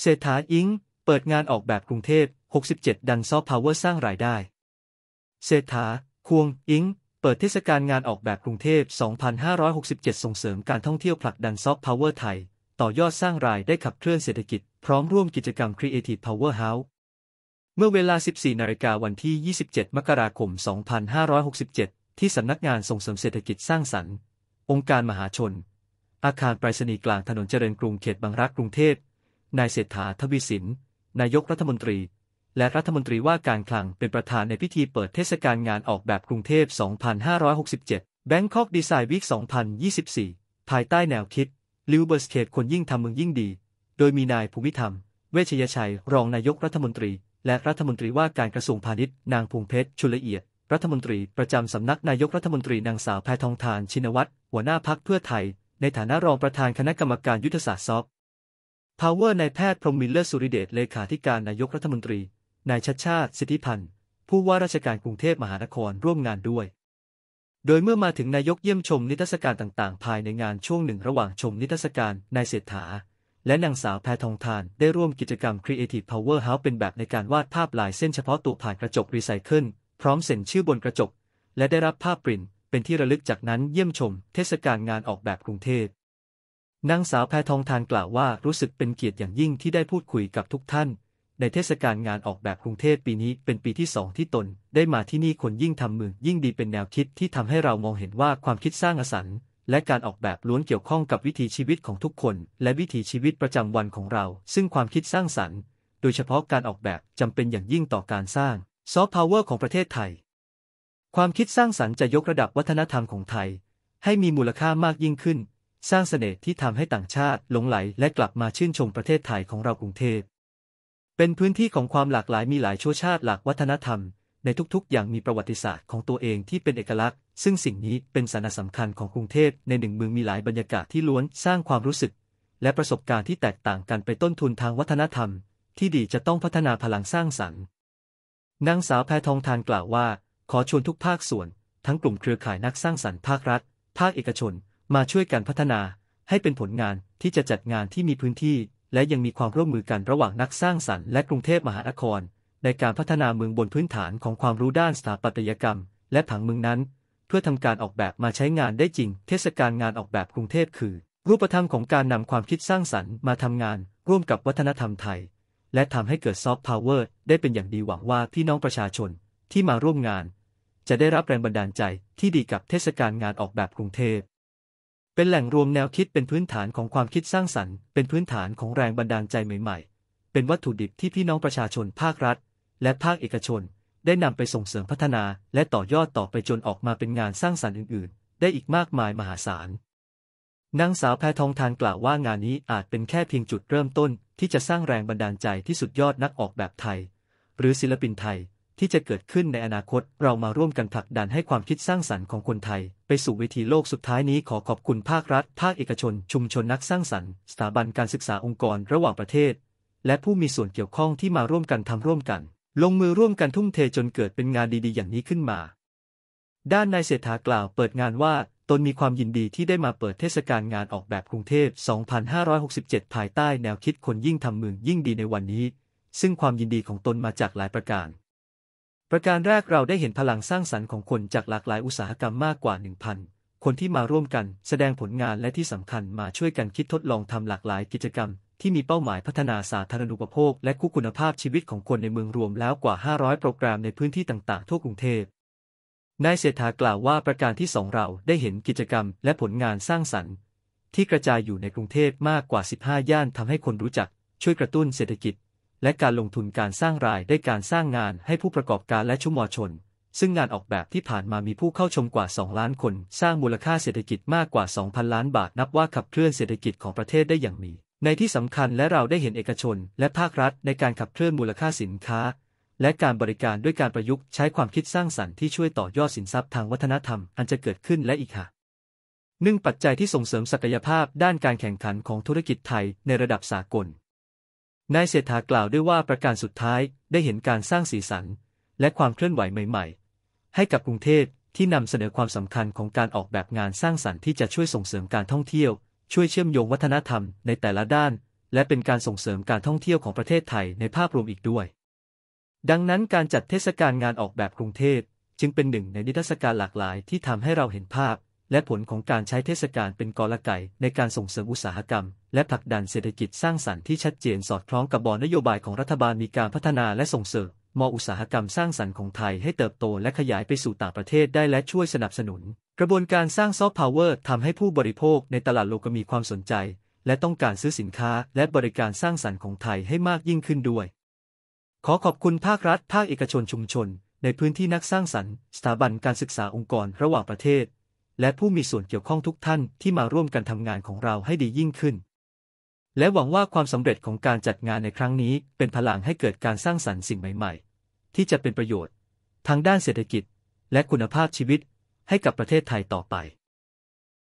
เศรษฐาอิงเปิดงานออกแบบกรุงเทพ67ดันซอฟต์พาวเวอร์สร้างรายได้เศรษฐาควงอิงเปิดเทศกาลงานออกแบบกรุงเทพ2567ส่งเสริมการท่องเที่ยวผลักดันซอฟต์พาวเวอร์ไทยต่อยอดสร้างรายได้ขับเคลื่อนเศรษฐกิจพร้อมร่วมกิจกรรม Creative Power House เมื่อเวลา 14 นาฬิกาวันที่ 27 มกราคม 2567 ที่สำนักงานส่งเสริมเศรษฐกิจสร้างสรรค์องค์การมหาชนอาคารไปรษณีย์กลางถนนเจริญกรุงเขตบางรักกรุงเทพนายเศรษฐา ทวีสินนายกรัฐมนตรีและรัฐมนตรีว่าการคลังเป็นประธานในพิธีเปิดเทศกาลงานออกแบบกรุงเทพ 2567 Bangkok Design Week 2024 ภายใต้แนวคิด Live Best คนยิ่งทำเมืองยิ่งดีโดยมีนายภูมิธรรมเวชยชัยรองนายกรัฐมนตรีและรัฐมนตรีว่าการกระทรวงพาณิชย์นางพวงเพชรชุลละเอียดรัฐมนตรีประจำสำนักนายกรัฐมนตรีนางสาวแพทองธารชินวัตรหัวหน้าพรรคเพื่อไทยในฐานะรองประธานคณะกรรมการยุทธศาสตร์ซอฟต์พาวเวอร์นายแพทย์พรหมมิลเลอร์สุริเดชเลขาธิการนายกรัฐมนตรีนายชัชชาติสิทธิพันธ์ผู้ว่าราชการกรุงเทพมหานครร่วมงานด้วยโดยเมื่อมาถึงนายกเยี่ยมชมนิทรรศการต่างๆภายในงานช่วงหนึ่งระหว่างชมนิทรรศการนายเศรษฐาและนางสาวแพทองธารได้ร่วมกิจกรรม Creative Power House เป็นแบบในการวาดภาพลายเส้นเฉพาะตัวผ่านกระจกรีไซเคิลพร้อมเซ็นชื่อบนกระจกและได้รับภาพปริ้นเป็นที่ระลึกจากนั้นเยี่ยมชมเทศกาลงานออกแบบกรุงเทพนางสาวแพทองธารกล่าวว่ารู้สึกเป็นเกียรติอย่างยิ่งที่ได้พูดคุยกับทุกท่านในเทศกาลงานออกแบบกรุงเทพปีนี้เป็นปีที่ 2ที่ตนได้มาที่นี่คนยิ่งทำเมืองยิ่งดีเป็นแนวคิดที่ทำให้เรามองเห็นว่าความคิดสร้างสรรค์และการออกแบบล้วนเกี่ยวข้องกับวิถีชีวิตของทุกคนและวิถีชีวิตประจำวันของเราซึ่งความคิดสร้างสรรค์โดยเฉพาะการออกแบบจำเป็นอย่างยิ่งต่อการสร้างซอฟต์พาวเวอร์ของประเทศไทยความคิดสร้างสรรค์จะยกระดับวัฒนธรรมของไทยให้มีมูลค่ามากยิ่งขึ้นสร้างเสน่ห์ที่ทำให้ต่างชาติหลงไหลและกลับมาชื่นชมประเทศไทยของเรากรุงเทพเป็นพื้นที่ของความหลากหลายมีหลายชั่วชาติหลากวัฒนธรรมในทุกๆอย่างมีประวัติศาสตร์ของตัวเองที่เป็นเอกลักษณ์ซึ่งสิ่งนี้เป็นสาระสำคัญของกรุงเทพในหนึ่งเมืองมีหลายบรรยากาศที่ล้วนสร้างความรู้สึกและประสบการณ์ที่แตกต่างกันไปต้นทุนทางวัฒนธรรมที่ดีจะต้องพัฒนาพลังสร้างสรรค์นางสาวแพทองธารกล่าวว่าขอชวนทุกภาคส่วนทั้งกลุ่มเครือข่ายนักสร้างสรรค์ภาครัฐภาคเอกชนมาช่วยกันพัฒนาให้เป็นผลงานที่จะจัดงานที่มีพื้นที่และยังมีความร่วมมือกันระหว่างนักสร้างสรรค์และกรุงเทพมหานครในการพัฒนาเมืองบนพื้นฐานของความรู้ด้านสถาปัตยกรรมและผังเมืองนั้นเพื่อทำการออกแบบมาใช้งานได้จริงเทศกาลงานออกแบบกรุงเทพคือรูปธรรมของการนำความคิดสร้างสรรค์มาทำงานร่วมกับวัฒนธรรมไทยและทำให้เกิดซอฟต์พาวเวอร์ได้เป็นอย่างดีหวังว่าพี่น้องประชาชนที่มาร่วมงานจะได้รับแรงบันดาลใจที่ดีกับเทศกาลงานออกแบบกรุงเทพเป็นแหล่งรวมแนวคิดเป็นพื้นฐานของความคิดสร้างสรรค์เป็นพื้นฐานของแรงบันดาลใจใหม่ๆเป็นวัตถุดิบที่พี่น้องประชาชนภาครัฐและภาคเอกชนได้นำไปส่งเสริมพัฒนาและต่อยอดต่อไปจนออกมาเป็นงานสร้างสรรค์อื่นๆได้อีกมากมายมหาศาลนางสาวแพทองธารกล่าวว่างานนี้อาจเป็นแค่เพียงจุดเริ่มต้นที่จะสร้างแรงบันดาลใจที่สุดยอดนักออกแบบไทยหรือศิลปินไทยที่จะเกิดขึ้นในอนาคตเรามาร่วมกันผลักดันให้ความคิดสร้างสรรค์ของคนไทยไปสู่เวทีโลกสุดท้ายนี้ขอขอบคุณภาครัฐภาคเอกชนชุมชนนักสร้างสรรค์สถาบันการศึกษาองค์กรระหว่างประเทศและผู้มีส่วนเกี่ยวข้องที่มาร่วมกันทำร่วมกันลงมือร่วมกันทุ่มเทจนเกิดเป็นงานดีๆอย่างนี้ขึ้นมาด้านนายเศรษฐากล่าวเปิดงานว่าตนมีความยินดีที่ได้มาเปิดเทศกาลงานออกแบบกรุงเทพ 2567 ภายใต้แนวคิดคนยิ่งทำเมืองยิ่งดีในวันนี้ซึ่งความยินดีของตนมาจากหลายประการแรกเราได้เห็นพลังสร้างสรรค์ของคนจากหลากหลายอุตสาหกรรมมากกว่า 1,000 คนที่มาร่วมกันแสดงผลงานและที่สำคัญมาช่วยกันคิดทดลองทำหลากหลายกิจกรรมที่มีเป้าหมายพัฒนาสาธารณูปโภคและคุณภาพชีวิตของคนในเมืองรวมแล้วกว่า 500 โปรแกรมในพื้นที่ต่างๆทั่วกรุงเทพนายเศรษฐากล่าวว่าประการที่ 2เราได้เห็นกิจกรรมและผลงานสร้างสรรค์ที่กระจายอยู่ในกรุงเทพมากกว่า 15 ย่านทำให้คนรู้จักช่วยกระตุ้นเศรษฐกิจและการลงทุนการสร้างรายได้การสร้างงานให้ผู้ประกอบการและชุมชนซึ่งงานออกแบบที่ผ่านมามีผู้เข้าชมกว่า 2 ล้านคนสร้างมูลค่าเศรษฐกิจมากกว่า 2,000 ล้านบาทนับว่าขับเคลื่อนเศรษฐกิจของประเทศได้อย่างมีในที่สำคัญและเราได้เห็นเอกชนและภาครัฐในการขับเคลื่อนมูลค่าสินค้าและการบริการด้วยการประยุกต์ใช้ความคิดสร้างสรรค์ที่ช่วยต่อยอดสินทรัพย์ทางวัฒนธรรมอันจะเกิดขึ้นและอีกปัจจัยที่ส่งเสริมศักยภาพด้านการแข่งขันของธุรกิจไทยในระดับสากลนายเศรษฐากล่าวด้วยว่าประการสุดท้ายได้เห็นการสร้างสีสันและความเคลื่อนไหวใหม่ๆให้กับกรุงเทพที่นำเสนอความสำคัญของการออกแบบงานสร้างสรรค์ที่จะช่วยส่งเสริมการท่องเที่ยวช่วยเชื่อมโยงวัฒนธรรมในแต่ละด้านและเป็นการส่งเสริมการท่องเที่ยวของประเทศไทยในภาพรวมอีกด้วย ดังนั้นการจัดเทศกาลงานออกแบบกรุงเทพจึงเป็นหนึ่งในนิทรรศการหลากหลายที่ทำให้เราเห็นภาพและผลของการใช้เทศกาลเป็นกลไกในการส่งเสริมอุตสาหกรรมและผลักดันเศรษฐกิจสร้างสรรค์ที่ชัดเจนสอดคล้องกับบนโยบายของรัฐบาลมีการพัฒนาและส่งเสริมอุตสาหกรรมสร้างสรรค์ของไทยให้เติบโตและขยายไปสู่ต่างประเทศได้และช่วยสนับสนุนกระบวนการสร้างซอฟต์พาวเวอร์ทำให้ผู้บริโภคในตลาดโลกมีความสนใจและต้องการซื้อสินค้าและบริการสร้างสรรค์ของไทยให้มากยิ่งขึ้นด้วยขอขอบคุณภาครัฐภาคเอกชนชุมชนในพื้นที่นักสร้างสรรค์สถาบันการศึกษาองค์กรระหว่างประเทศและผู้มีส่วนเกี่ยวข้องทุกท่านที่มาร่วมกันทำงานของเราให้ดียิ่งขึ้นและหวังว่าความสำเร็จของการจัดงานในครั้งนี้เป็นพลังให้เกิดการสร้างสรรค์สิ่งใหม่ๆที่จะเป็นประโยชน์ทางด้านเศรษฐกิจและคุณภาพชีวิตให้กับประเทศไทยต่อไป